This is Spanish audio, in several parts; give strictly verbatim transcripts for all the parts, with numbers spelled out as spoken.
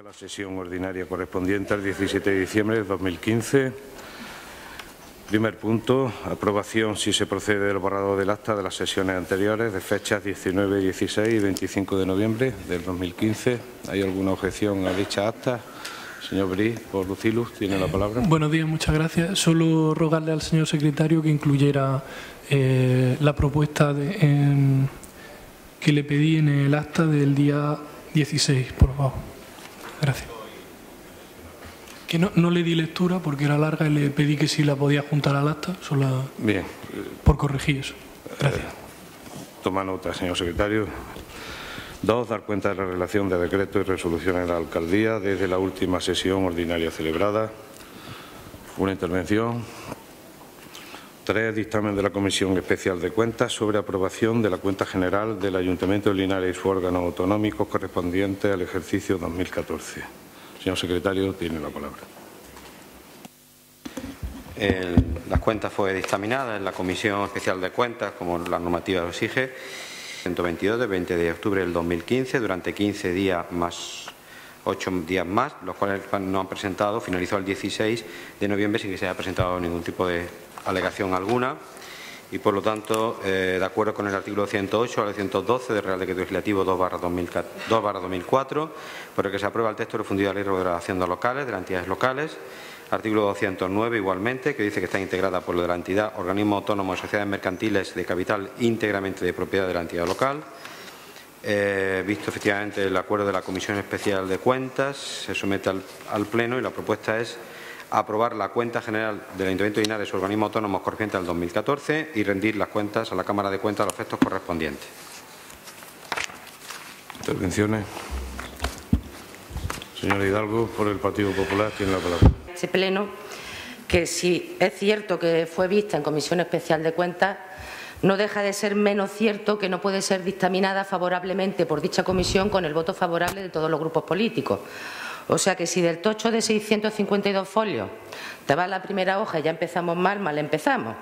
a la sesión ordinaria correspondiente al diecisiete de diciembre de dos mil quince. Primer punto, aprobación, si se procede, del borrador del acta de las sesiones anteriores de fechas diecinueve, dieciséis y veinticinco de noviembre del dos mil quince. ¿Hay alguna objeción a dicha acta? Señor Briz, por Lucilus, tiene la palabra. Buenos días, muchas gracias. Solo rogarle al señor secretario que incluyera eh, la propuesta de, en, que le pedí en el acta del día dieciséis, por favor. Gracias. Que no, no le di lectura porque era larga y le pedí que si la podía juntar al acta, solo Bien. por corregir eso. Gracias. Eh, toma nota, señor secretario. Dos, dar cuenta de la relación de decretos y resoluciones de la alcaldía desde la última sesión ordinaria celebrada. Una intervención. Tres, dictamen de la Comisión Especial de Cuentas sobre aprobación de la cuenta general del Ayuntamiento de Linares y sus órganos autonómicos correspondientes al ejercicio dos mil catorce. Señor secretario, tiene la palabra. El, las cuentas fue dictaminada en la Comisión Especial de Cuentas, como la normativa lo exige, ciento veintidós de veinte de octubre del dos mil quince, durante quince días más ocho días más, los cuales no han presentado, finalizó el dieciséis de noviembre sin que se haya presentado ningún tipo de alegación alguna y, por lo tanto, eh, de acuerdo con el artículo ciento ocho al ciento doce del Real Decreto Legislativo dos barra dos mil cuatro, por el que se aprueba el texto refundido de la Ley de Ordenación de Locales, de las entidades locales. Artículo doscientos nueve, igualmente, que dice que está integrada por lo de la entidad, organismo autónomo, sociedades mercantiles de capital íntegramente de propiedad de la entidad local. Eh, visto efectivamente el acuerdo de la Comisión Especial de Cuentas, se somete al, al Pleno y la propuesta es aprobar la cuenta general del Ayuntamiento de Linares, organismo autónomo correspondiente al dos mil catorce y rendir las cuentas a la Cámara de Cuentas a los efectos correspondientes. Intervenciones. Señora Hidalgo, por el Partido Popular, tiene la palabra. Este pleno, que si es cierto que fue vista en Comisión Especial de Cuentas, no deja de ser menos cierto que no puede ser dictaminada favorablemente por dicha comisión con el voto favorable de todos los grupos políticos. O sea que si del tocho de seiscientos cincuenta y dos folios te va la primera hoja y ya empezamos mal, mal empezamos.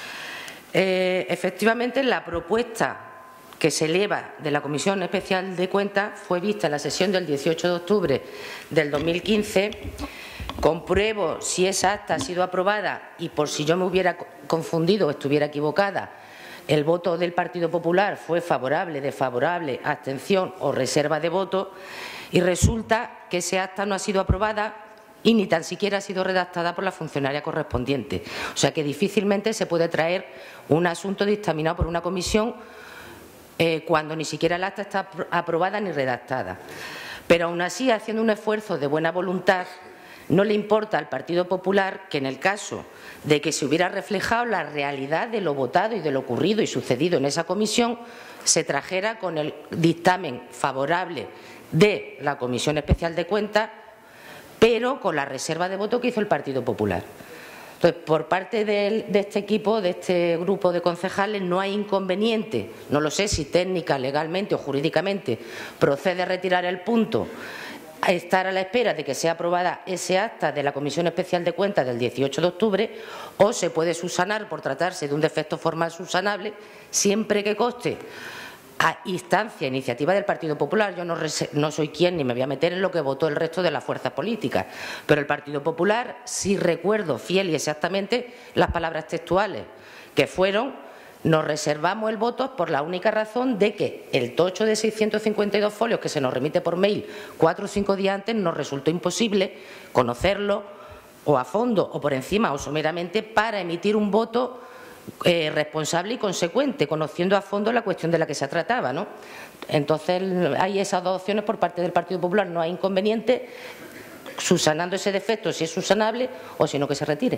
Eh, efectivamente, la propuesta que se eleva de la Comisión Especial de Cuentas fue vista en la sesión del dieciocho de octubre del dos mil quince. Compruebo si esa acta ha sido aprobada y, por si yo me hubiera confundido o estuviera equivocada, el voto del Partido Popular fue favorable, desfavorable, abstención o reserva de voto, y resulta que ese acta no ha sido aprobada y ni tan siquiera ha sido redactada por la funcionaria correspondiente. O sea que difícilmente se puede traer un asunto dictaminado por una comisión eh, cuando ni siquiera el acta está aprobada ni redactada. Pero aún así, haciendo un esfuerzo de buena voluntad, no le importa al Partido Popular que, en el caso de que se hubiera reflejado la realidad de lo votado y de lo ocurrido y sucedido en esa comisión, se trajera con el dictamen favorable de la Comisión Especial de Cuentas, pero con la reserva de voto que hizo el Partido Popular. Entonces, por parte de, de este equipo, de este grupo de concejales, no hay inconveniente, no lo sé si técnica, legalmente o jurídicamente procede retirar el punto, a estar a la espera de que sea aprobada ese acta de la Comisión Especial de Cuentas del dieciocho de octubre, o se puede subsanar por tratarse de un defecto formal subsanable, siempre que conste a instancia, iniciativa del Partido Popular. Yo no, no soy quien ni me voy a meter en lo que votó el resto de las fuerzas políticas, pero el Partido Popular sí recuerdo fiel y exactamente las palabras textuales, que fueron: nos reservamos el voto por la única razón de que el tocho de seiscientos cincuenta y dos folios que se nos remite por mail cuatro o cinco días antes nos resultó imposible conocerlo o a fondo o por encima o someramente para emitir un voto eh, responsable y consecuente, conociendo a fondo la cuestión de la que se trataba, ¿no? Entonces, hay esas dos opciones por parte del Partido Popular. No hay inconveniente subsanando ese defecto, si es subsanable, o si no, que se retire.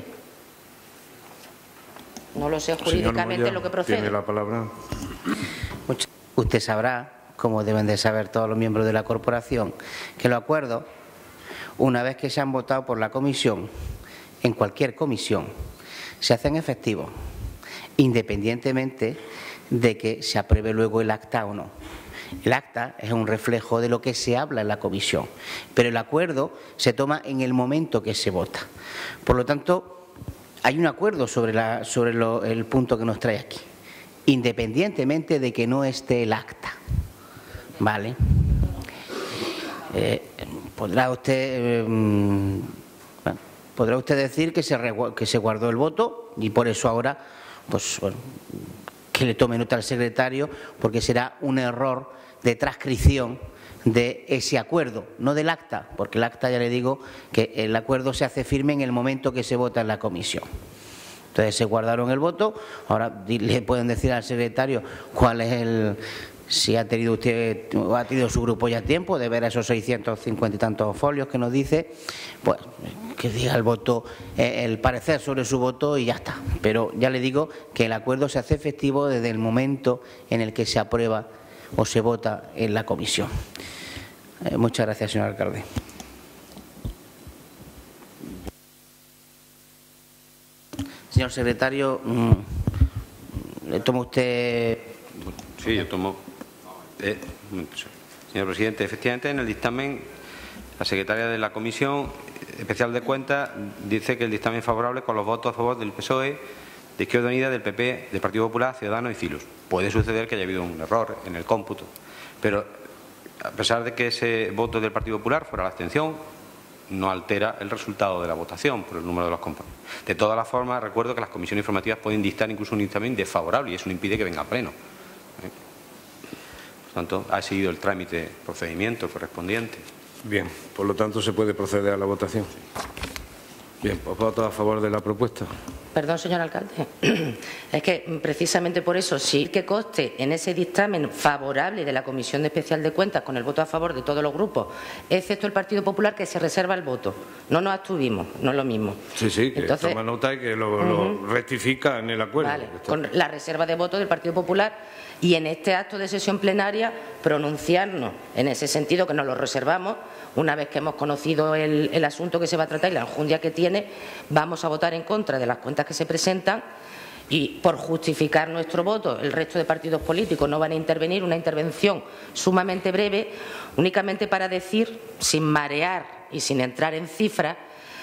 No lo sé jurídicamente Moya, lo que procede. Tiene la palabra. Usted sabrá, como deben de saber todos los miembros de la corporación, que los acuerdos, una vez que se han votado por la comisión, en cualquier comisión, se hacen efectivos, independientemente de que se apruebe luego el acta o no. El acta es un reflejo de lo que se habla en la comisión, pero el acuerdo se toma en el momento que se vota. Por lo tanto, hay un acuerdo sobre, la, sobre lo, el punto que nos trae aquí, independientemente de que no esté el acta. ¿Vale? Eh, podrá usted, eh, bueno, podrá usted decir que se, que se guardó el voto y por eso ahora, pues bueno, que le tome nota al secretario, porque será un error de transcripción de ese acuerdo, no del acta, porque el acta, ya le digo, que el acuerdo se hace firme en el momento que se vota en la comisión. Entonces se guardaron el voto, ahora le pueden decir al secretario cuál es el, si ha tenido usted o ha tenido su grupo ya tiempo de ver esos seiscientos cincuenta y tantos folios que nos dice, pues que diga el voto, eh, el parecer sobre su voto y ya está. Pero ya le digo que el acuerdo se hace efectivo desde el momento en el que se aprueba o se vota en la comisión. Eh, muchas gracias, señor alcalde. Señor secretario, ¿le toma usted? Sí, yo tomo. Eh, señor presidente, efectivamente en el dictamen la secretaria de la Comisión Especial de Cuentas dice que el dictamen es favorable con los votos a favor del P S O E, de Izquierda Unida, del P P, del Partido Popular, Ciudadanos y Cilus. Puede suceder que haya habido un error en el cómputo, pero a pesar de que ese voto del Partido Popular fuera la abstención, no altera el resultado de la votación por el número de los componentes. De todas las formas, recuerdo que las comisiones informativas pueden dictar incluso un dictamen desfavorable y eso no impide que venga a pleno. Por tanto, ha seguido el trámite, procedimiento correspondiente. Bien, por lo tanto, se puede proceder a la votación. Bien, pues votos a favor de la propuesta. Perdón, señor alcalde. Es que precisamente por eso, sí que conste en ese dictamen favorable de la Comisión Especial de Cuentas con el voto a favor de todos los grupos, excepto el Partido Popular, que se reserva el voto. No nos abstuvimos, no es lo mismo. Sí, sí, que Entonces, toma nota y que lo, uh-huh. lo rectifica en el acuerdo. Vale, con la reserva de voto del Partido Popular y en este acto de sesión plenaria pronunciarnos en ese sentido, que nos lo reservamos. Una vez que hemos conocido el, el asunto que se va a tratar y la enjundia que tiene, vamos a votar en contra de las cuentas que se presentan y por justificar nuestro voto el resto de partidos políticos no van a intervenir, una intervención sumamente breve, únicamente para decir, sin marear y sin entrar en cifras,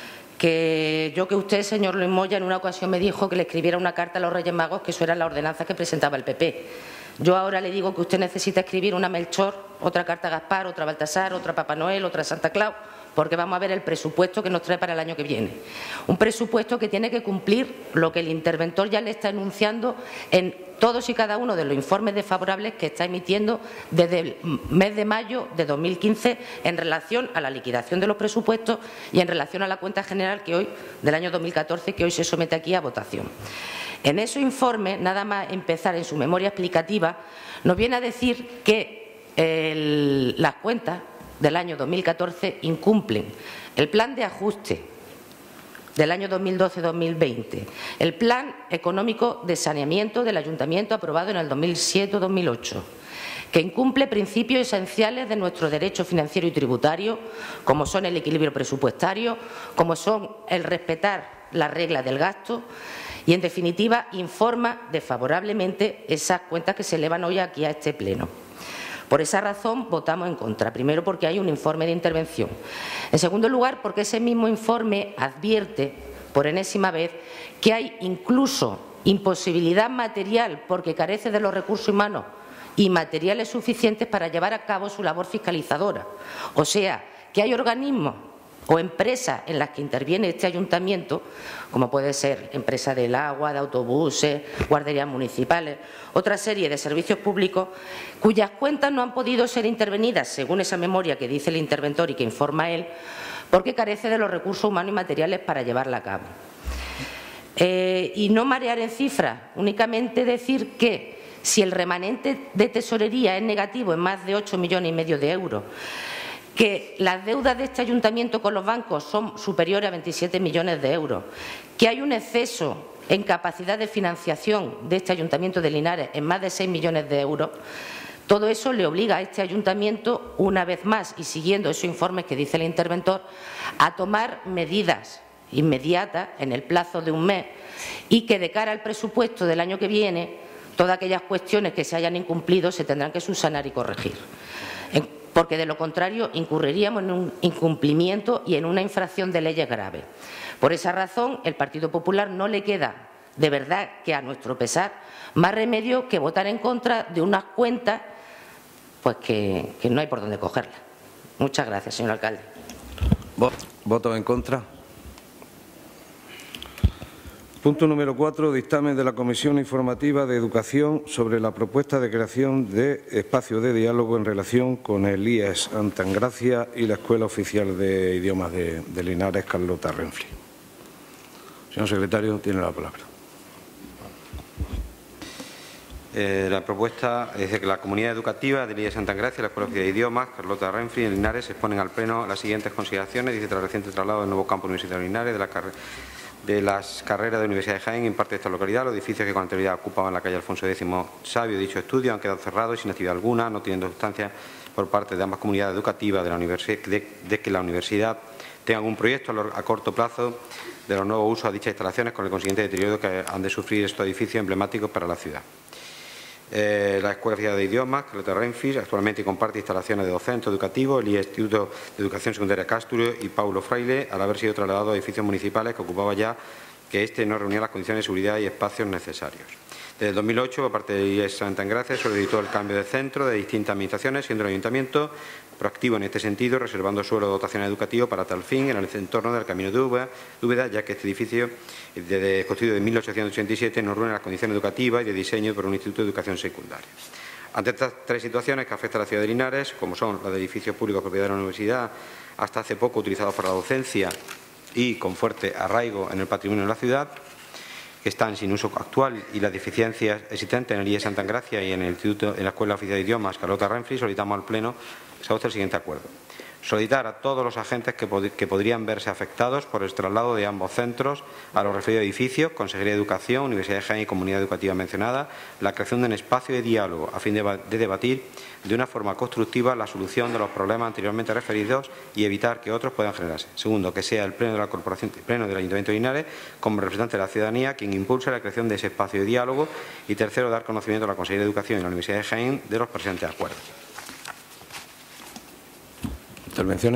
que yo que usted, señor Luis Moya, en una ocasión me dijo que le escribiera una carta a los Reyes Magos, que eso eran las ordenanzas que presentaba el P P. Yo ahora le digo que usted necesita escribir una Melchor, otra carta a Gaspar, otra a Baltasar, otra a Papá Noel, otra a Santa Claus, porque vamos a ver el presupuesto que nos trae para el año que viene. Un presupuesto que tiene que cumplir lo que el interventor ya le está enunciando en todos y cada uno de los informes desfavorables que está emitiendo desde el mes de mayo de dos mil quince en relación a la liquidación de los presupuestos y en relación a la cuenta general que hoy, del año dos mil catorce, que hoy se somete aquí a votación. En esos informes, nada más empezar en su memoria explicativa, nos viene a decir que el, las cuentas del año dos mil catorce incumplen el plan de ajuste del año dos mil doce dos mil veinte, el plan económico de saneamiento del Ayuntamiento aprobado en el dos mil siete dos mil ocho, que incumple principios esenciales de nuestro derecho financiero y tributario, como son el equilibrio presupuestario, como son el respetar las reglas del gasto y, en definitiva, informa desfavorablemente esas cuentas que se elevan hoy aquí a este pleno. Por esa razón votamos en contra. Primero, porque hay un informe de intervención. En segundo lugar, porque ese mismo informe advierte, por enésima vez, que hay incluso imposibilidad material porque carece de los recursos humanos y materiales suficientes para llevar a cabo su labor fiscalizadora. O sea, que hay organismos o empresas en las que interviene este ayuntamiento, como puede ser empresa del agua, de autobuses, guarderías municipales, otra serie de servicios públicos, cuyas cuentas no han podido ser intervenidas, según esa memoria que dice el interventor y que informa él, porque carece de los recursos humanos y materiales para llevarla a cabo. Eh, y no marear en cifras, únicamente decir que si el remanente de tesorería es negativo en más de ocho millones y medio de euros, que las deudas de este ayuntamiento con los bancos son superiores a veintisiete millones de euros, que hay un exceso en capacidad de financiación de este ayuntamiento de Linares en más de seis millones de euros, todo eso le obliga a este ayuntamiento, una vez más, y siguiendo esos informes que dice el interventor, a tomar medidas inmediatas en el plazo de un mes y que de cara al presupuesto del año que viene, todas aquellas cuestiones que se hayan incumplido se tendrán que subsanar y corregir. En porque de lo contrario incurriríamos en un incumplimiento y en una infracción de leyes graves. Por esa razón, el Partido Popular no le queda, de verdad que a nuestro pesar, más remedio que votar en contra de unas cuentas pues que, que no hay por dónde cogerlas. Muchas gracias, señor alcalde. ¿Votos en contra? Punto número cuatro. Dictamen de la Comisión Informativa de Educación sobre la propuesta de creación de espacio de diálogo en relación con el I E S Antangracia y la Escuela Oficial de Idiomas de, de Linares, Carlota Renfri. Señor secretario, tiene la palabra. Eh, la propuesta es de que la comunidad educativa del I E S Antangracia y la Escuela Oficial de Idiomas, Carlota Renfri, en Linares, exponen al Pleno las siguientes consideraciones. Dice, tras el reciente traslado del nuevo campo universitario de Linares de la carrera de las carreras de la Universidad de Jaén imparte de esta localidad. Los edificios que con anterioridad ocupaban la calle Alfonso X Sabio dicho estudio han quedado cerrados y sin actividad alguna, no teniendo sustancia por parte de ambas comunidades educativas de, la de, de que la universidad tenga algún proyecto a, a corto plazo de los nuevos usos a dichas instalaciones, con el consiguiente deterioro que han de sufrir estos edificios emblemáticos para la ciudad. Eh, la Escuela Oficial de Idiomas, Carlota Renfri, actualmente comparte instalaciones de dos centros educativos, el Instituto de Educación Secundaria Castro y Paulo Fraile, al haber sido trasladado a edificios municipales que ocupaba ya que éste no reunía las condiciones de seguridad y espacios necesarios. Desde el dos mil ocho, por parte del I E S Antangracia, solicitó el cambio de centro de distintas administraciones, siendo el Ayuntamiento proactivo en este sentido, reservando suelo de dotación educativa para tal fin en el entorno del Camino de Úbeda, ya que este edificio, desde construido en mil ochocientos ochenta y siete, no reúne las condiciones educativas y de diseño para un instituto de educación secundaria. Ante estas tres situaciones que afectan a la ciudad de Linares, como son las de edificios públicos propiedad de la universidad, hasta hace poco utilizados para la docencia y con fuerte arraigo en el patrimonio de la ciudad, que están sin uso actual, y las deficiencias existentes en el I E S Antangracia y en el Instituto, en la Escuela Oficial de Idiomas Carlota Renfri, solicitamos al Pleno que se adopte el siguiente acuerdo. Solicitar a todos los agentes que, pod que podrían verse afectados por el traslado de ambos centros a los referidos edificios, Consejería de Educación, Universidad de Jaén y Comunidad Educativa mencionada, la creación de un espacio de diálogo a fin de, de debatir de una forma constructiva la solución de los problemas anteriormente referidos y evitar que otros puedan generarse. Segundo, que sea el Pleno de la Corporación, el Pleno del Ayuntamiento de Linares, como representante de la ciudadanía, quien impulse la creación de ese espacio de diálogo. Y tercero, dar conocimiento a la Consejería de Educación y a la Universidad de Jaén de los presentes acuerdos. Intervenciones.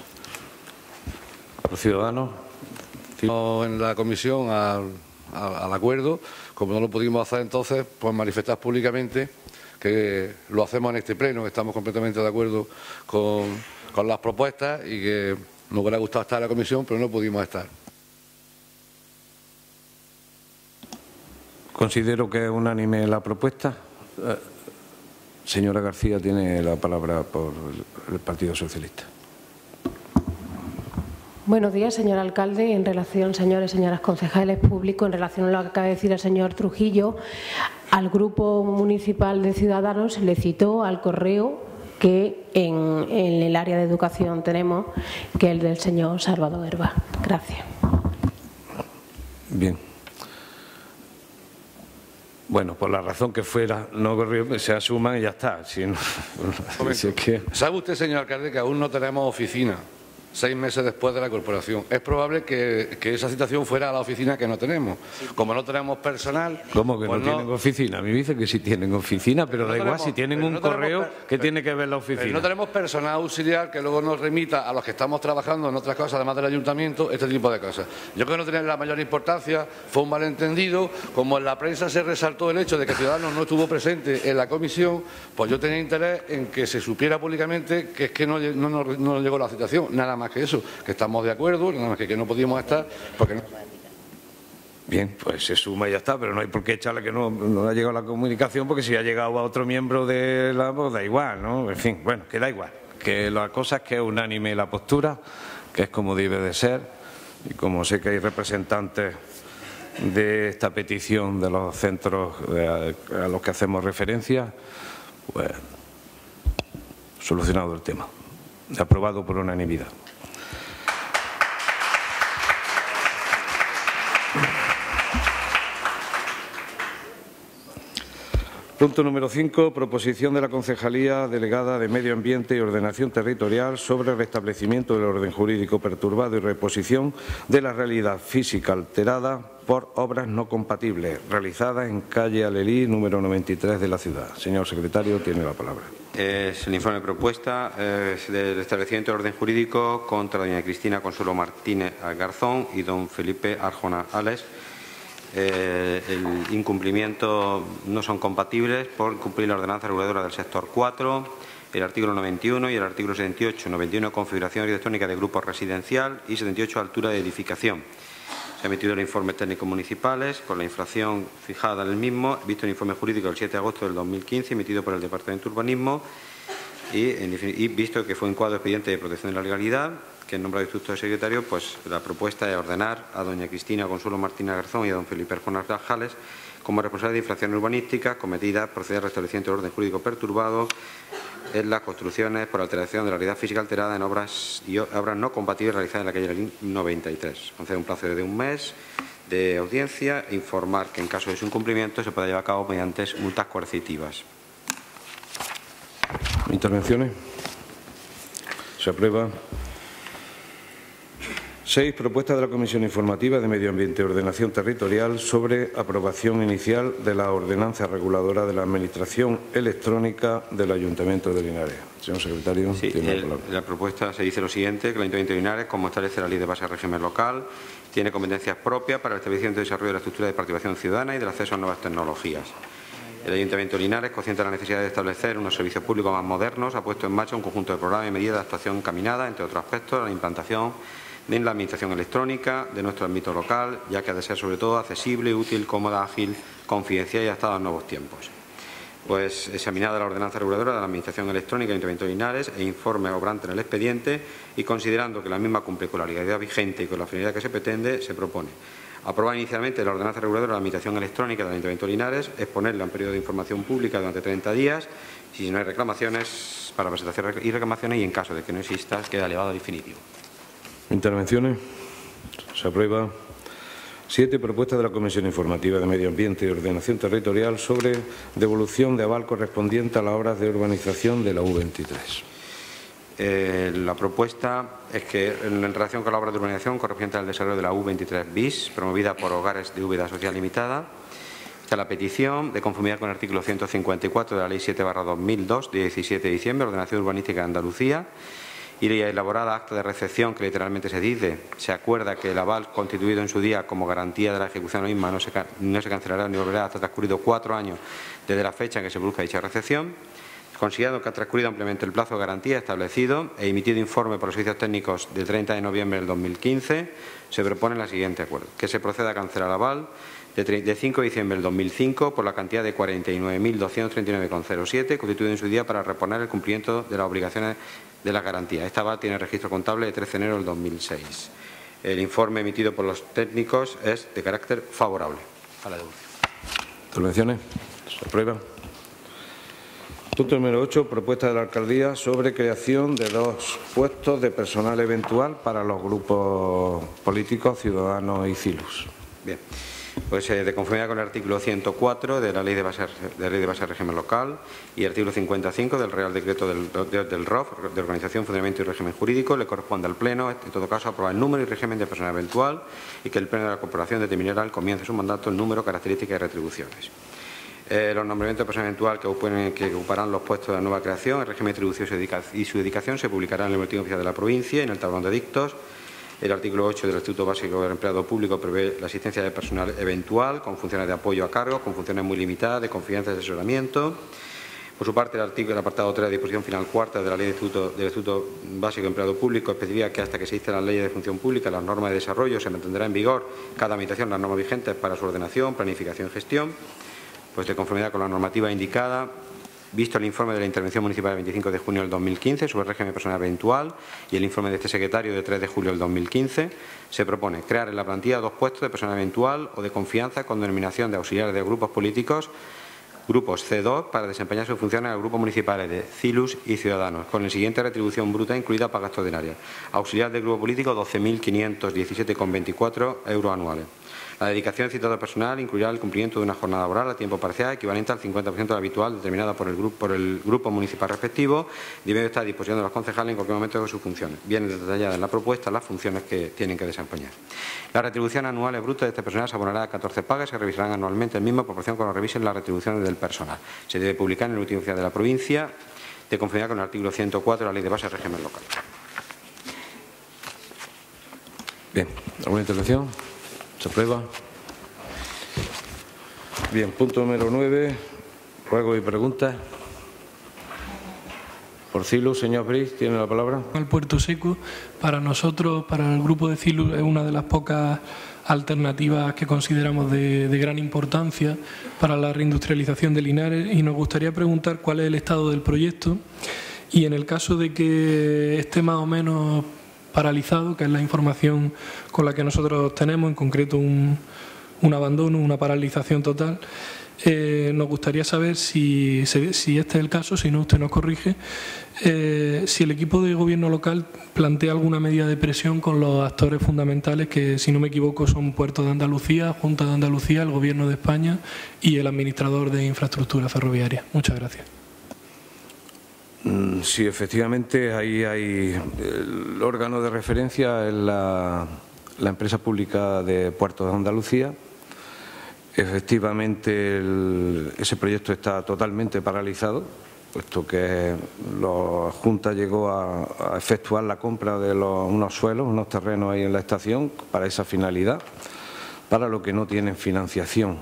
Los ciudadanos. En la comisión al, al, al acuerdo, como no lo pudimos hacer entonces, pues manifestar públicamente que lo hacemos en este pleno, que estamos completamente de acuerdo con, con las propuestas y que nos hubiera gustado estar en la comisión, pero no pudimos estar. Considero que es unánime la propuesta. Eh, señora García tiene la palabra por el Partido Socialista. Buenos días, señor alcalde. En relación, señores y señoras concejales públicos, en relación a lo que acaba de decir el señor Trujillo, al Grupo Municipal de Ciudadanos le citó al correo que en, en el área de educación tenemos, que es el del señor Salvador Herba. Gracias. Bien. Bueno, por la razón que fuera, no se asuman y ya está. Si no, si es que... ¿Sabe usted, señor alcalde, que aún no tenemos oficina seis meses después de la corporación? Es probable que, que esa situación fuera a la oficina que no tenemos. Como no tenemos personal... ¿Cómo que pues no tienen no, oficina? A mí me dice que sí tienen oficina, pero, pero no da tenemos, igual, si tienen un no correo, per, ¿qué pero, tiene que ver la oficina? Pero no tenemos personal auxiliar que luego nos remita a los que estamos trabajando en otras cosas, además del ayuntamiento, este tipo de cosas. Yo creo que no tiene la mayor importancia, fue un malentendido. Como en la prensa se resaltó el hecho de que Ciudadanos no estuvo presente en la comisión, pues yo tenía interés en que se supiera públicamente que es que no, no, no, no llegó la citación, nada más que eso, que estamos de acuerdo, nada más que, que no podíamos estar porque no. Bien, pues se suma y ya está, pero no hay por qué echarle que no, no ha llegado la comunicación, porque si ha llegado a otro miembro de la voz, da igual, ¿no? En fin, bueno, que da igual, que la cosa es que es unánime la postura, que es como debe de ser, y como sé que hay representantes de esta petición de los centros a, a los que hacemos referencia, pues solucionado el tema, aprobado por unanimidad. Punto número cinco. Proposición de la Concejalía Delegada de Medio Ambiente y Ordenación Territorial sobre el restablecimiento del orden jurídico perturbado y reposición de la realidad física alterada por obras no compatibles realizadas en calle Alelí, número noventa y tres de la ciudad. Señor secretario, tiene la palabra. Es el informe de propuesta eh, del establecimiento del orden jurídico contra doña Cristina Consuelo Martínez Garzón y don Felipe Arjona Ales. Eh, el incumplimiento no son compatibles por cumplir la ordenanza reguladora del sector cuatro, el artículo noventa y uno y el artículo setenta y ocho. noventa y uno, configuración arquitectónica de grupo residencial y setenta y ocho, altura de edificación. Se ha emitido los informes técnicos municipales con la infracción fijada en el mismo, visto el informe jurídico del siete de agosto del dos mil quince, emitido por el Departamento de Urbanismo y, en, y visto que fue encuadro expediente de protección de la legalidad, que en nombre del instructor secretario, pues la propuesta es ordenar a doña Cristina Consuelo Martínez Garzón y a don Felipe Arjona Jales como responsables de infracciones urbanísticas cometidas, proceder al restablecimiento del orden jurídico perturbado en las construcciones por alteración de la realidad física alterada en obras y obras no compatibles realizadas en la calle Lalín noventa y tres. Concede un plazo de un mes de audiencia e informar que en caso de su incumplimiento se pueda llevar a cabo mediante multas coercitivas. ¿Intervenciones? Se aprueba. Seis, propuesta de la Comisión Informativa de Medio Ambiente y Ordenación Territorial sobre aprobación inicial de la ordenanza reguladora de la Administración Electrónica del Ayuntamiento de Linares. Señor secretario, sí, tiene el, la palabra. La propuesta se dice lo siguiente, que el Ayuntamiento de Linares, como establece la Ley de Base de Régimen Local, tiene competencias propias para el establecimiento y desarrollo de la estructura de participación ciudadana y del acceso a nuevas tecnologías. El Ayuntamiento de Linares, consciente de la necesidad de establecer unos servicios públicos más modernos, ha puesto en marcha un conjunto de programas y medidas de actuación encaminadas, entre otros aspectos, a la implantación de la Administración electrónica de nuestro ámbito local, ya que ha de ser sobre todo accesible, útil, cómoda, ágil, confidencial y adaptada a los nuevos tiempos. Pues examinada la ordenanza reguladora de la Administración electrónica del Ayuntamiento de Linares e informe obrante en el expediente y considerando que la misma cumple con la legalidad vigente y con la finalidad que se pretende, se propone aprobar inicialmente la ordenanza reguladora de la Administración electrónica del Ayuntamiento de Linares, exponerla en periodo de información pública durante treinta días, si no hay reclamaciones, para presentación y reclamaciones, y en caso de que no exista, queda elevado a definitivo. ¿Intervenciones? Se aprueba. Siete, propuesta de la Comisión Informativa de Medio Ambiente y Ordenación Territorial sobre devolución de aval correspondiente a las obras de urbanización de la U veintitrés. Eh, la propuesta es que, en relación con la obra de urbanización correspondiente al desarrollo de la U veintitrés bis, promovida por Hogares de Úbeda Social Limitada, está la petición de conformidad con el artículo ciento cincuenta y cuatro de la Ley siete barra dos mil dos, de diecisiete de diciembre, Ordenación Urbanística de Andalucía, y la elaborada acta de recepción, que literalmente se dice, se acuerda que el aval constituido en su día como garantía de la ejecución de la misma no se, no se cancelará ni volverá hasta transcurrido cuatro años desde la fecha en que se produzca dicha recepción. Considerando que ha transcurrido ampliamente el plazo de garantía establecido e emitido informe por los servicios técnicos del treinta de noviembre del dos mil quince, se propone el siguiente acuerdo: que se proceda a cancelar el aval de cinco de diciembre del dos mil cinco por la cantidad de cuarenta y nueve mil doscientos treinta y nueve coma cero siete, constituido en su día para reponer el cumplimiento de las obligaciones de la garantía. Esta aval tiene registro contable de trece de enero del dos mil seis. El informe emitido por los técnicos es de carácter favorable a la devolución. ¿Intervenciones? Se aprueba. Punto número ocho, propuesta de la Alcaldía sobre creación de dos puestos de personal eventual para los grupos políticos, Ciudadanos y Cilus. Bien, pues eh, de conformidad con el artículo ciento cuatro de la Ley de Base de, la Ley de, Base de Régimen Local y el artículo cincuenta y cinco del Real Decreto del, de, del R O F, de Organización, Funcionamiento y Régimen Jurídico, le corresponde al Pleno, en todo caso, aprobar el número y régimen de personal eventual y que el Pleno de la Corporación determinará al comienzo de su mandato el número, características y retribuciones. Eh, los nombramientos de personal eventual que, ocupen, que ocuparán los puestos de la nueva creación, el régimen de retribución y su dedicación se publicarán en el Boletín Oficial de la Provincia y en el tablón de dictos. El artículo ocho del Estatuto Básico del Empleado Público prevé la asistencia de personal eventual con funciones de apoyo a cargo, con funciones muy limitadas, de confianza y asesoramiento. Por su parte, el artículo, el apartado tres de la disposición final cuarta de la Ley de Estatuto, del Estatuto Básico de Empleado Público especifica que hasta que se dicten las leyes de función pública, las normas de desarrollo, se mantendrá en vigor cada administración las normas vigentes para su ordenación, planificación y gestión. Pues de conformidad con la normativa indicada, visto el informe de la Intervención Municipal del veinticinco de junio del dos mil quince sobre el régimen personal eventual y el informe de este secretario de tres de julio del dos mil quince, se propone crear en la plantilla dos puestos de personal eventual o de confianza con denominación de auxiliares de grupos políticos, grupos C dos, para desempeñar sus funciones a los grupos municipales de Cilus y Ciudadanos, con la siguiente retribución bruta incluida para gasto ordinario. Auxiliar del grupo político, doce mil quinientos diecisiete coma veinticuatro euros anuales. La dedicación citada personal incluirá el cumplimiento de una jornada laboral a tiempo parcial equivalente al cincuenta por ciento de la habitual determinada por el, grupo, por el grupo municipal respectivo, debiendo estar a disposición de los concejales en cualquier momento de sus funciones. Vienen detalladas en la propuesta las funciones que tienen que desempeñar. La retribución anual bruta de este personal se abonará a catorce pagas y se revisarán anualmente en misma proporción con lo revisen las retribuciones del personal. Se debe publicar en el Boletín Oficial de la Provincia de conformidad con el artículo ciento cuatro de la Ley de Base de Régimen Local. Bien, ¿alguna intervención? ¿Se aprueba? Bien, punto número nueve, ruegos y preguntas. Por CILU, señor Briz, tiene la palabra. El Puerto Seco, para nosotros, para el grupo de CILU, es una de las pocas alternativas que consideramos de, de gran importancia para la reindustrialización de Linares, y nos gustaría preguntar cuál es el estado del proyecto y en el caso de que esté más o menos paralizado, que es la información con la que nosotros tenemos, en concreto un, un abandono, una paralización total, eh, nos gustaría saber si, si este es el caso, si no usted nos corrige, eh, si el equipo de gobierno local plantea alguna medida de presión con los actores fundamentales que, si no me equivoco, son Puerto de Andalucía, Junta de Andalucía, el Gobierno de España y el administrador de infraestructura ferroviaria. Muchas gracias. Sí, efectivamente, ahí hay el órgano de referencia es la, la empresa pública de Puertos de Andalucía. Efectivamente, el, ese proyecto está totalmente paralizado, puesto que la Junta llegó a, a efectuar la compra de los, unos suelos, unos terrenos ahí en la estación para esa finalidad, para lo que no tienen financiación.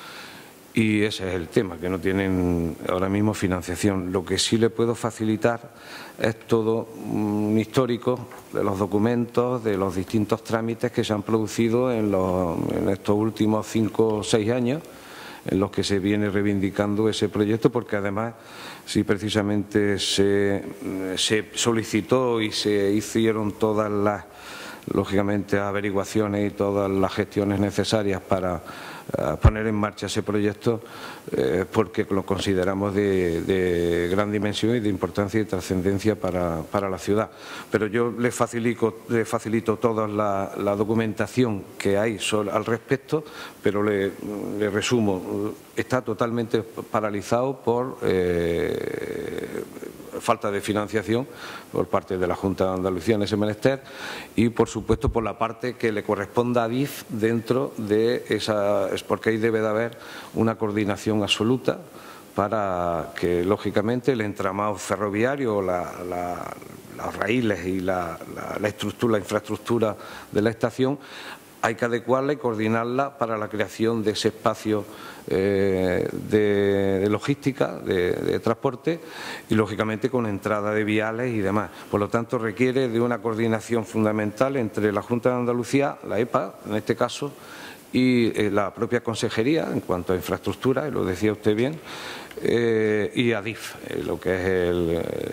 Y ese es el tema, que no tienen ahora mismo financiación. Lo que sí le puedo facilitar es todo un histórico de los documentos, de los distintos trámites que se han producido en, los, en estos últimos cinco o seis años, en los que se viene reivindicando ese proyecto, porque además, sí, precisamente se, se solicitó y se hicieron todas las, lógicamente, averiguaciones y todas las gestiones necesarias para a poner en marcha ese proyecto, eh, porque lo consideramos de, de gran dimensión y de importancia y trascendencia para, para la ciudad. Pero yo le facilito, le facilito toda la, la documentación que hay sobre, al respecto, pero le, le resumo, está totalmente paralizado por eh, falta de financiación por parte de la Junta de Andalucía en ese menester y, por supuesto, por la parte que le corresponda a Adif dentro de esa, es porque ahí debe de haber una coordinación absoluta para que, lógicamente, el entramado ferroviario, la, la, las raíles y la, la, la estructura, la infraestructura de la estación, hay que adecuarla y coordinarla para la creación de ese espacio eh, de, de logística, de, de transporte y, lógicamente, con entrada de viales y demás. Por lo tanto, requiere de una coordinación fundamental entre la Junta de Andalucía, la E P A, en este caso, y eh, la propia Consejería, en cuanto a infraestructura, y lo decía usted bien, eh, y Adif, eh, lo que es el,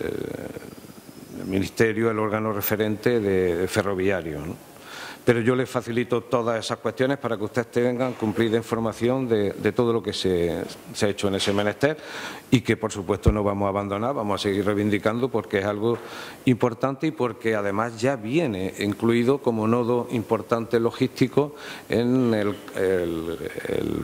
el Ministerio, el órgano referente de, de ferroviario, ¿no? Pero yo les facilito todas esas cuestiones para que ustedes tengan cumplida información de, de todo lo que se, se ha hecho en ese menester y que, por supuesto, no vamos a abandonar, vamos a seguir reivindicando porque es algo importante y porque además ya viene incluido como nodo importante logístico en el, el, el,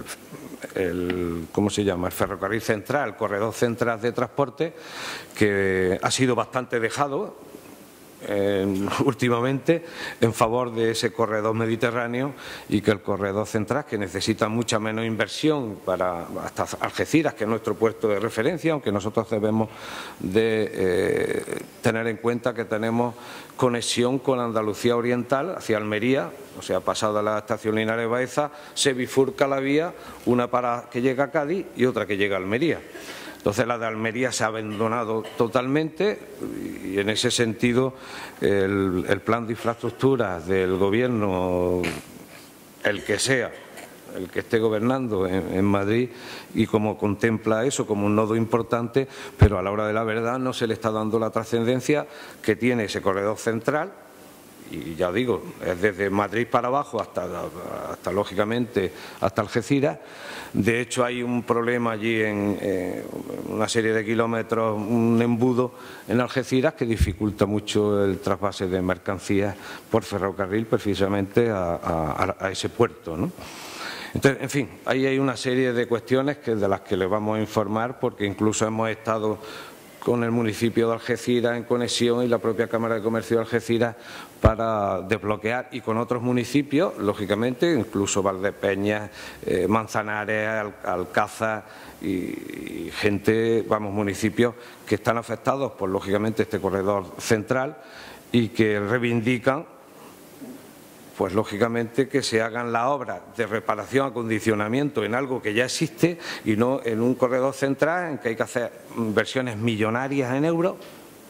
el ¿cómo se llama? El ferrocarril central, el corredor central de transporte, que ha sido bastante dejado Eh, últimamente en favor de ese corredor mediterráneo y que el corredor central, que necesita mucha menos inversión para hasta Algeciras, que es nuestro puerto de referencia, aunque nosotros debemos de eh, tener en cuenta que tenemos conexión con Andalucía Oriental hacia Almería, o sea, pasada la estación Linares Baeza, se bifurca la vía, una para que llega a Cádiz y otra que llega a Almería. Entonces, la de Almería se ha abandonado totalmente y, en ese sentido, el, el plan de infraestructuras del Gobierno, el que sea, el que esté gobernando en, en Madrid, y como contempla eso como un nodo importante, pero a la hora de la verdad no se le está dando la trascendencia que tiene ese corredor central. Y ya digo, es desde Madrid para abajo hasta, hasta lógicamente, hasta Algeciras. De hecho, hay un problema allí en eh, una serie de kilómetros, un embudo en Algeciras que dificulta mucho el trasvase de mercancías por ferrocarril precisamente a, a, a ese puerto, ¿no? Entonces, en fin, ahí hay una serie de cuestiones que, de las que les vamos a informar, porque incluso hemos estado con el municipio de Algeciras en conexión y la propia Cámara de Comercio de Algeciras para desbloquear, y con otros municipios, lógicamente, incluso Valdepeñas, eh, Manzanares, Al Alcázar y, y gente, vamos, municipios que están afectados por, lógicamente, este corredor central y que reivindican, pues lógicamente, que se hagan las obras de reparación, acondicionamiento en algo que ya existe y no en un corredor central en que hay que hacer inversiones millonarias en euros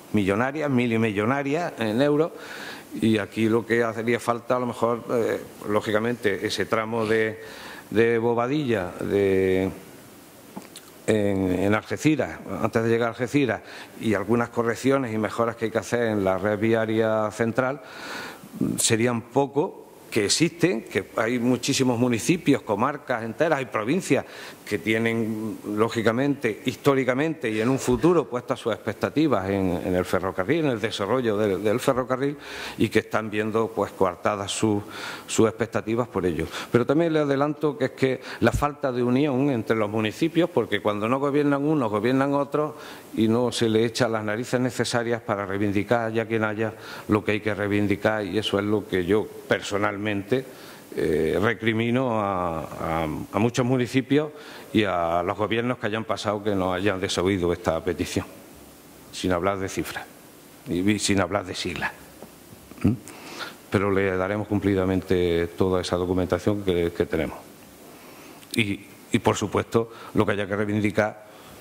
millonarias, milimillonarias en euros, y aquí lo que haría falta a lo mejor, eh, lógicamente, ese tramo de, de Bobadilla, de... En, en Algeciras, antes de llegar a Algeciras, y algunas correcciones y mejoras que hay que hacer en la red viaria central, serían poco, que existen, que hay muchísimos municipios, comarcas enteras y provincias que tienen, lógicamente, históricamente y en un futuro puestas sus expectativas en, en el ferrocarril, en el desarrollo del, del ferrocarril, y que están viendo pues coartadas sus, sus expectativas por ello. Pero también le adelanto que es que la falta de unión entre los municipios, porque cuando no gobiernan unos, gobiernan otros, y no se le echan las narices necesarias para reivindicar, ya quien haya, lo que hay que reivindicar, y eso es lo que yo personalmente eh, recrimino a, a, a muchos municipios y a los gobiernos que hayan pasado que no hayan desoído esta petición, sin hablar de cifras y sin hablar de siglas. ¿Mm? Pero le daremos cumplidamente toda esa documentación que, que tenemos. Y, y, por supuesto, lo que haya que reivindicar,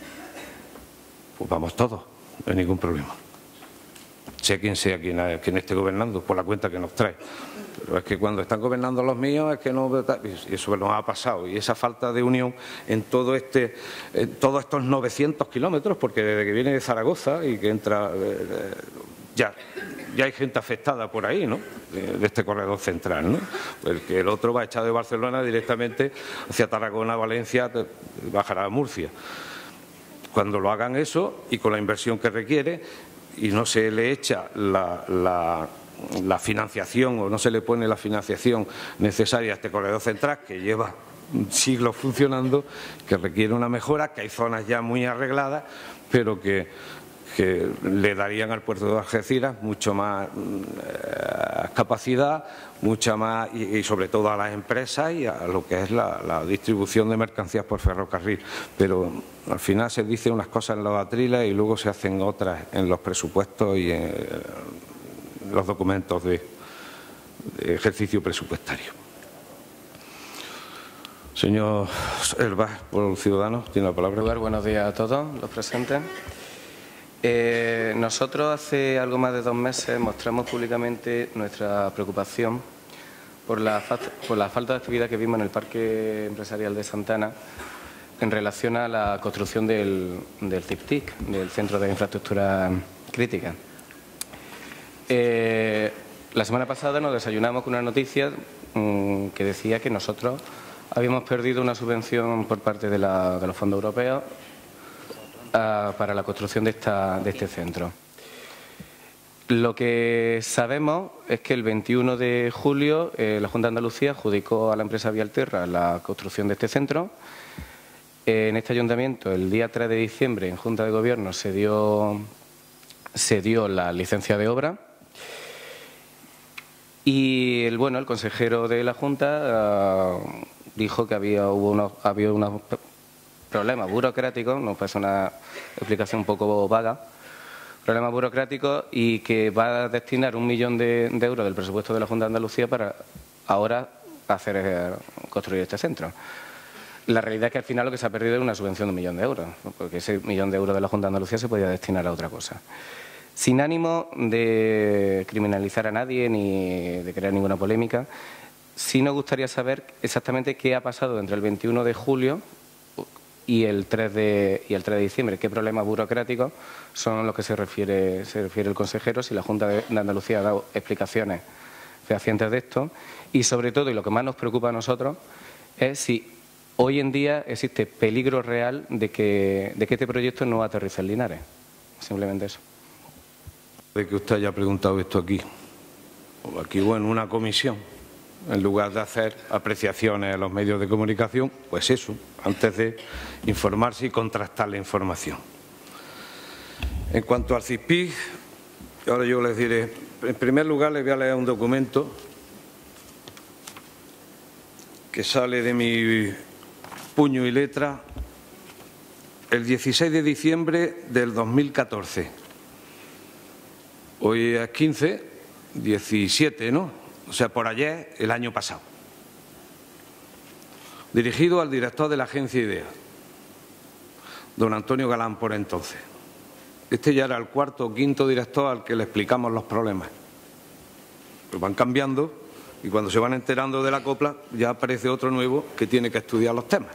pues vamos todos, no hay ningún problema. Sea quien sea quien, quien esté gobernando, por la cuenta que nos trae. Pero es que cuando están gobernando los míos es que no, y eso nos ha pasado. Y esa falta de unión en todo este, en todos estos novecientos kilómetros, porque desde que viene de Zaragoza y que entra, eh, ya, ya hay gente afectada por ahí, ¿no? De, de este corredor central, ¿no? Porque el otro va echado de Barcelona directamente hacia Tarragona, Valencia, bajará a Murcia. Cuando lo hagan eso y con la inversión que requiere, y no se le echa la, la, la financiación o no se le pone la financiación necesaria a este corredor central que lleva siglos funcionando, que requiere una mejora, que hay zonas ya muy arregladas, pero que, que le darían al puerto de Algeciras mucho más eh, capacidad, mucha más y, y sobre todo a las empresas y a lo que es la, la distribución de mercancías por ferrocarril. Pero al final se dicen unas cosas en los atriles y luego se hacen otras en los presupuestos y en los documentos de, de ejercicio presupuestario. Señor Herbás, por Ciudadanos, tiene la palabra. En primer lugar, buenos días a todos los presentes. Eh, nosotros hace algo más de dos meses mostramos públicamente nuestra preocupación por la, por la falta de actividad que vimos en el Parque Empresarial de Santana en relación a la construcción del, del C I P T I C, del Centro de Infraestructuras Críticas. Eh, la semana pasada nos desayunamos con una noticia mmm, que decía que nosotros habíamos perdido una subvención por parte de, la, de los fondos europeos uh, para la construcción de, esta, de este centro. Lo que sabemos es que el veintiuno de julio eh, la Junta de Andalucía adjudicó a la empresa Vialterra la construcción de este centro. Eh, en este ayuntamiento, el día tres de diciembre, en Junta de Gobierno, se dio, se dio la licencia de obra. Y el, bueno, el consejero de la Junta uh, dijo que había, hubo unos, había unos problemas burocráticos, nos parece una explicación un poco vaga, problemas burocráticos, y que va a destinar un millón de, de euros del presupuesto de la Junta de Andalucía para ahora hacer eh, construir este centro. La realidad es que al final lo que se ha perdido es una subvención de un millón de euros, porque ese millón de euros de la Junta de Andalucía se podía destinar a otra cosa. Sin ánimo de criminalizar a nadie ni de crear ninguna polémica, sí nos gustaría saber exactamente qué ha pasado entre el veintiuno de julio y el tres de, y el tres de diciembre, qué problemas burocráticos son los que se refiere, se refiere el consejero, si la Junta de Andalucía ha dado explicaciones fehacientes de esto, y sobre todo, y lo que más nos preocupa a nosotros, es si hoy en día existe peligro real de que, de que este proyecto no aterrice en Linares. Simplemente eso. De que usted haya preguntado esto aquí, o aquí o en una comisión, en lugar de hacer apreciaciones a los medios de comunicación, pues eso, antes de informarse y contrastar la información. En cuanto al C I P I C, ahora yo les diré, en primer lugar les voy a leer un documento que sale de mi puño y letra el dieciséis de diciembre del dos mil catorce. Hoy es quince, diecisiete, ¿no? O sea, por ayer, el año pasado. Dirigido al director de la agencia IDEA, don Antonio Galán, por entonces. Este ya era el cuarto o quinto director al que le explicamos los problemas. Pues van cambiando y cuando se van enterando de la copla ya aparece otro nuevo que tiene que estudiar los temas.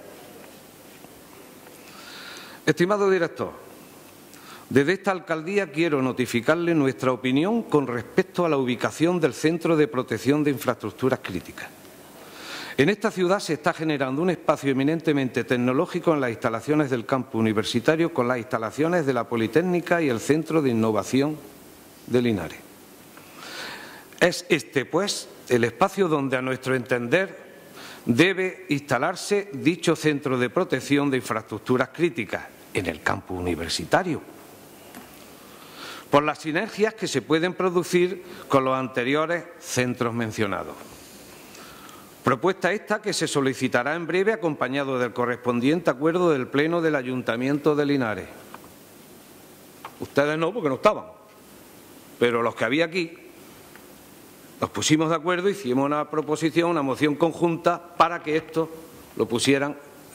Estimado director, desde esta alcaldía quiero notificarle nuestra opinión con respecto a la ubicación del Centro de Protección de Infraestructuras Críticas. En esta ciudad se está generando un espacio eminentemente tecnológico en las instalaciones del campus universitario con las instalaciones de la Politécnica y el Centro de Innovación de Linares. Es este, pues, el espacio donde, a nuestro entender, debe instalarse dicho Centro de Protección de Infraestructuras Críticas, en el campus universitario, por las sinergias que se pueden producir con los anteriores centros mencionados. Propuesta esta que se solicitará en breve acompañado del correspondiente acuerdo del Pleno del Ayuntamiento de Linares. Ustedes no, porque no estaban, pero los que había aquí nos pusimos de acuerdo, hicimos una proposición, una moción conjunta para que esto lo pusieran.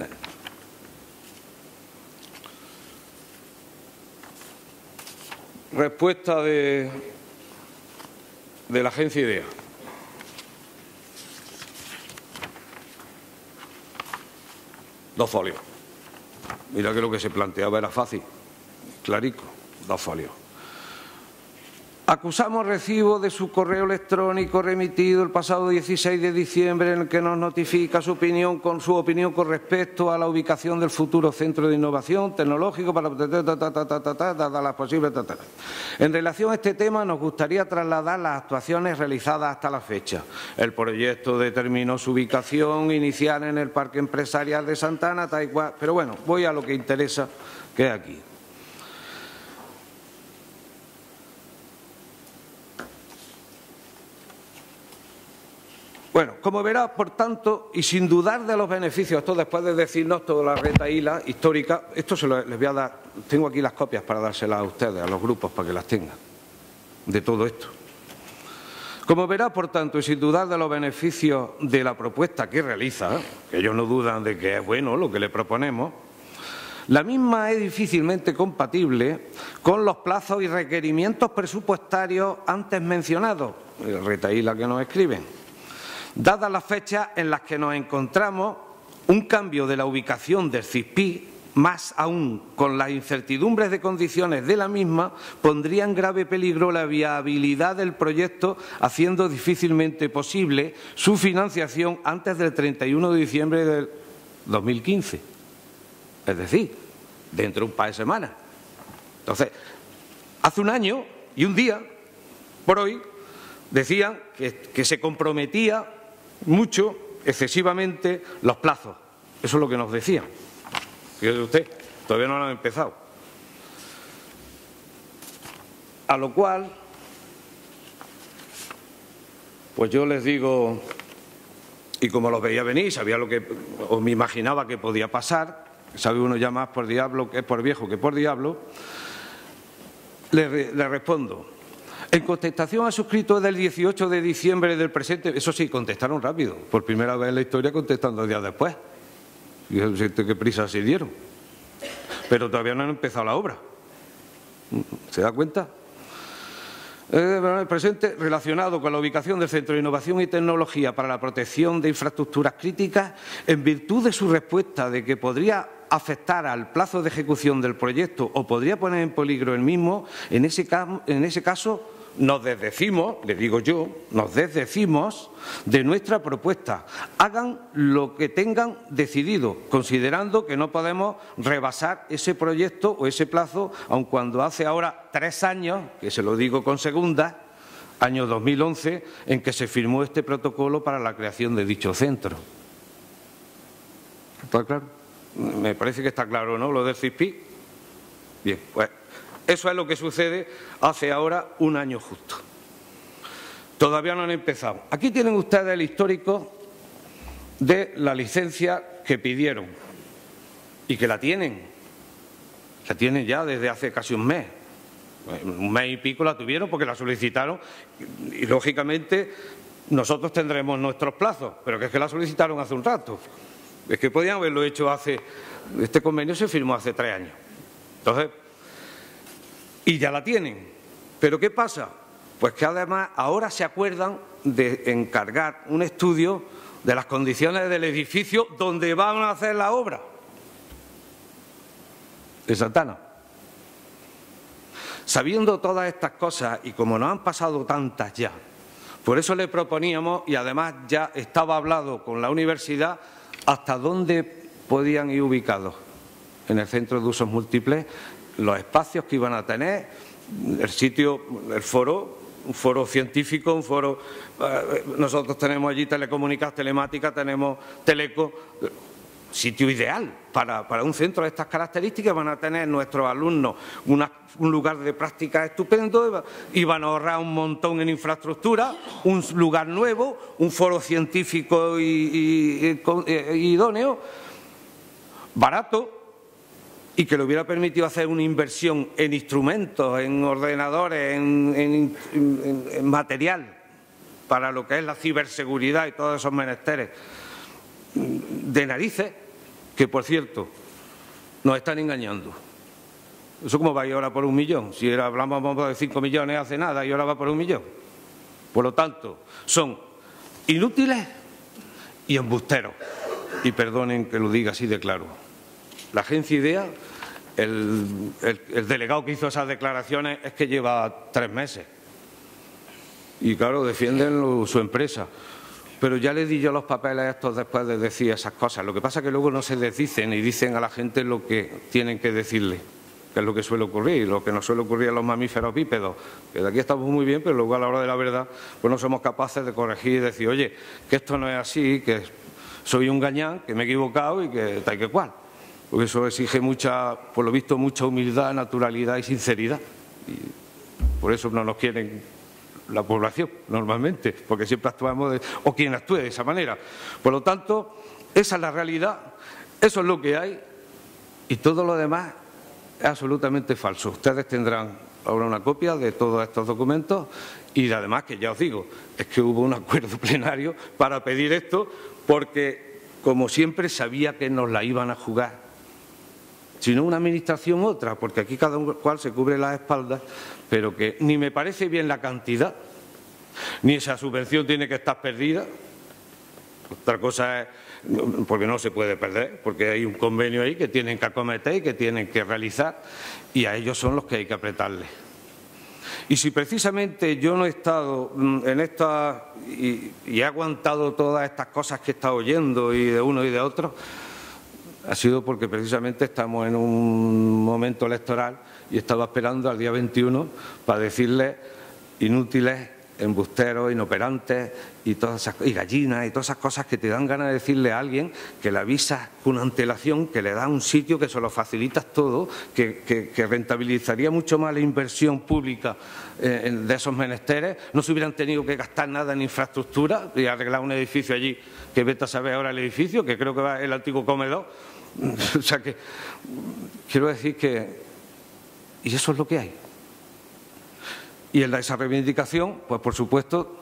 Respuesta de, de la agencia IDEA. Dos folios. Mira que lo que se planteaba era fácil, clarico, dos folios. Acusamos recibo de su correo electrónico remitido el pasado dieciséis de diciembre en el que nos notifica su opinión con su opinión con respecto a la ubicación del futuro Centro de Innovación Tecnológico para dada las posibles. En relación a este tema nos gustaría trasladar las actuaciones realizadas hasta la fecha. El proyecto determinó su ubicación inicial en el Parque Empresarial de Santana, tal y cual, pero bueno, voy a lo que interesa, que es aquí. Bueno, como verá, por tanto, y sin dudar de los beneficios, esto después de decirnos toda la retahíla histórica, esto se lo, les voy a dar, tengo aquí las copias para dárselas a ustedes, a los grupos, para que las tengan, de todo esto. Como verá, por tanto, y sin dudar de los beneficios de la propuesta que realiza, que ellos no dudan de que es bueno lo que le proponemos, la misma es difícilmente compatible con los plazos y requerimientos presupuestarios antes mencionados, el retahíla que nos escriben. Dadas las fechas en las que nos encontramos, un cambio de la ubicación del C I S P I, más aún con las incertidumbres de condiciones de la misma, pondría en grave peligro la viabilidad del proyecto, haciendo difícilmente posible su financiación antes del treinta y uno de diciembre del dos mil quince. Es decir, dentro de un par de semanas. Entonces, hace un año y un día, por hoy, decían que, que se comprometía mucho, excesivamente, los plazos. Eso es lo que nos decían. Fíjese usted, todavía no lo han empezado. A lo cual, pues yo les digo, y como los veía venir, sabía lo que, o me imaginaba que podía pasar, sabe uno ya más por diablo que por viejo que por diablo, le, le respondo. En contestación a su escrito del dieciocho de diciembre del presente, eso sí, contestaron rápido, por primera vez en la historia contestando días después. Fíjense qué prisa se dieron. Pero todavía no han empezado la obra. ¿Se da cuenta? El presente relacionado con la ubicación del Centro de Innovación y Tecnología para la Protección de Infraestructuras Críticas, en virtud de su respuesta de que podría afectar al plazo de ejecución del proyecto o podría poner en peligro el mismo, en ese, en ese caso nos desdecimos, le digo yo, nos desdecimos de nuestra propuesta. Hagan lo que tengan decidido, considerando que no podemos rebasar ese proyecto o ese plazo, aun cuando hace ahora tres años, que se lo digo con segunda, año dos mil once, en que se firmó este protocolo para la creación de dicho centro. ¿Está claro? Me parece que está claro, ¿no?, lo del C I S P I. Bien, pues eso es lo que sucede hace ahora un año justo. Todavía no han empezado. Aquí tienen ustedes el histórico de la licencia que pidieron y que la tienen. La tienen ya desde hace casi un mes. Un mes y pico la tuvieron porque la solicitaron y, lógicamente, nosotros tendremos nuestros plazos, pero que es que la solicitaron hace un rato. Es que podían haberlo hecho hace... Este convenio se firmó hace tres años. Entonces, y ya la tienen. ¿Pero qué pasa? Pues que además ahora se acuerdan de encargar un estudio de las condiciones del edificio donde van a hacer la obra. De Santana. Sabiendo todas estas cosas y como nos han pasado tantas ya, por eso le proponíamos, y además ya estaba hablado con la universidad, hasta dónde podían ir ubicados en el centro de usos múltiples, los espacios que iban a tener, el sitio, el foro, un foro científico, un foro, eh, nosotros tenemos allí telecomunicaciones, telemática, tenemos teleco, sitio ideal para, para un centro de estas características. Van a tener nuestros alumnos una, un lugar de práctica estupendo y van a ahorrar un montón en infraestructura, un lugar nuevo, un foro científico y, y, y, y idóneo, barato, y que le hubiera permitido hacer una inversión en instrumentos, en ordenadores, en, en, en, en material para lo que es la ciberseguridad y todos esos menesteres de narices, que por cierto nos están engañando. ¿Eso cómo va a ir ahora por un millón? Si era, hablamos de cinco millones hace nada y ahora va por un millón. Por lo tanto, son inútiles y embusteros. Y perdonen que lo diga así de claro. La agencia IDEA, el, el, el delegado que hizo esas declaraciones es que lleva tres meses. Y claro, defienden lo, su empresa. Pero ya le di yo los papeles estos después de decir esas cosas. Lo que pasa es que luego no se desdicen y dicen a la gente lo que tienen que decirle, que es lo que suele ocurrir, lo que nos suele ocurrir a los mamíferos bípedos, que de aquí estamos muy bien, pero luego a la hora de la verdad pues no somos capaces de corregir y decir, oye, que esto no es así, que soy un gañán, que me he equivocado y que tal que cual. Porque eso exige mucha, por lo visto, mucha humildad, naturalidad y sinceridad. Y por eso no nos quieren la población, normalmente, porque siempre actuamos, de, o quien actúe de esa manera. Por lo tanto, esa es la realidad, eso es lo que hay, y todo lo demás es absolutamente falso. Ustedes tendrán ahora una copia de todos estos documentos y además, que ya os digo, es que hubo un acuerdo plenario para pedir esto, porque, como siempre, sabía que nos la iban a jugar. Si no una administración u otra, porque aquí cada cual se cubre las espaldas, pero que ni me parece bien la cantidad, ni esa subvención tiene que estar perdida. Otra cosa es, porque no se puede perder, porque hay un convenio ahí que tienen que acometer y que tienen que realizar, y a ellos son los que hay que apretarle. Y si precisamente yo no he estado en esta y, y he aguantado todas estas cosas que he estado oyendo y de uno y de otro, ha sido porque precisamente estamos en un momento electoral y estaba esperando al día veintiuno para decirles inútiles, embusteros, inoperantes y, todas esas, y gallinas y todas esas cosas que te dan ganas de decirle a alguien que le avisas con antelación, que le das un sitio, que se lo facilitas todo, que, que, que rentabilizaría mucho más la inversión pública eh, de esos menesteres, no se hubieran tenido que gastar nada en infraestructura y arreglar un edificio allí, que vete a saber ahora el edificio, que creo que va el antiguo comedor. O sea que quiero decir que, y eso es lo que hay. Y en esa reivindicación, pues por supuesto,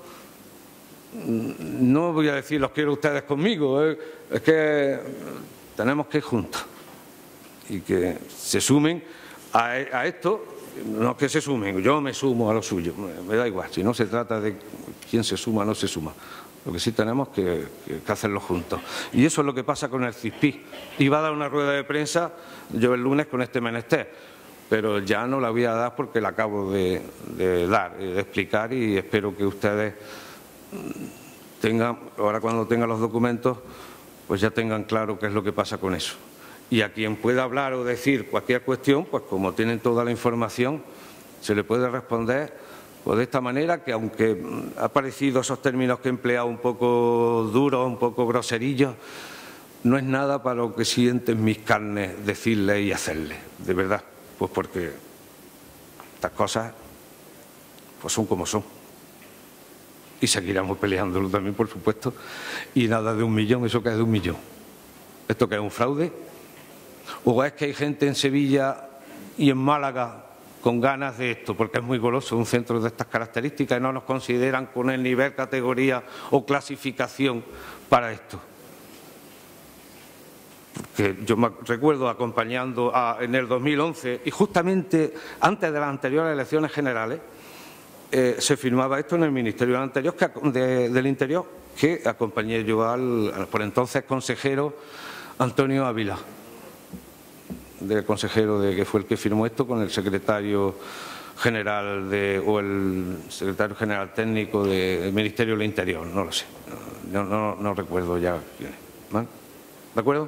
no voy a decir los quiero ustedes conmigo, ¿eh? Es que tenemos que ir juntos y que se sumen a, a esto, no que se sumen, yo me sumo a lo suyo, me, me da igual, si no se trata de quién se suma o no se suma. Lo que sí tenemos que, que, que hacerlo juntos. Y eso es lo que pasa con el CISPI. Iba a dar una rueda de prensa yo el lunes con este menester, pero ya no la voy a dar porque la acabo de, de dar, de explicar, y espero que ustedes tengan, ahora cuando tengan los documentos, pues ya tengan claro qué es lo que pasa con eso. Y a quien pueda hablar o decir cualquier cuestión, pues como tienen toda la información, se le puede responder pues de esta manera, que aunque ha parecido esos términos que he empleado un poco duros, un poco groserillos, no es nada para lo que sienten mis carnes decirle y hacerle, de verdad, pues porque estas cosas pues son como son. Y seguiremos peleándolo también, por supuesto, y nada de un millón, eso que es de un millón. ¿Esto que es un fraude? ¿O es que hay gente en Sevilla y en Málaga con ganas de esto, porque es muy goloso un centro de estas características y no nos consideran con el nivel, categoría o clasificación para esto? que yo me recuerdo acompañando a, en el dos mil once y justamente antes de las anteriores elecciones generales eh, se firmaba esto en el Ministerio del Interior que, de, del Interior que acompañé yo al, al por entonces consejero Antonio Ávila, del consejero de que fue el que firmó esto con el secretario general de, o el secretario general técnico del Ministerio del Interior, no lo sé, no, no, no recuerdo ya. ¿Vale? ¿De acuerdo?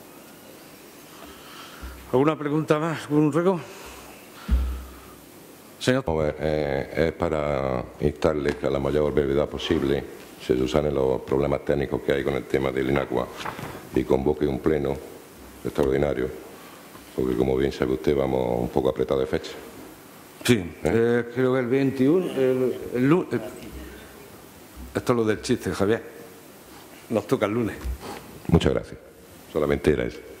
¿Alguna pregunta más? ¿Algún ruego? Señor. A ver, eh, es para instarle que a la mayor brevedad posible se subsanen los problemas técnicos que hay con el tema del INACUA y convoque un pleno extraordinario, porque como bien sabe usted vamos un poco apretados de fecha. Sí, ¿Eh? Eh, creo que el veintiuno, el, el lunes. Esto es lo del chiste, Javier. Nos toca el lunes. Muchas gracias. Solamente era eso.